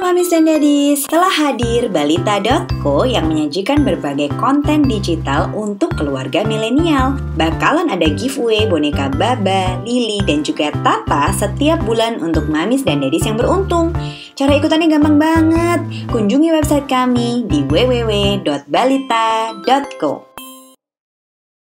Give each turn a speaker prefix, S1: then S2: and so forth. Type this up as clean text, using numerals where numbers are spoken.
S1: Mamis dan Daddies, telah hadir Balita.co yang menyajikan berbagai konten digital untuk keluarga milenial. Bakalan ada giveaway boneka Baba, Lili, dan juga Tata setiap bulan untuk Mamis dan Daddies yang beruntung. Cara ikutannya gampang banget. Kunjungi website kami di www.balita.co.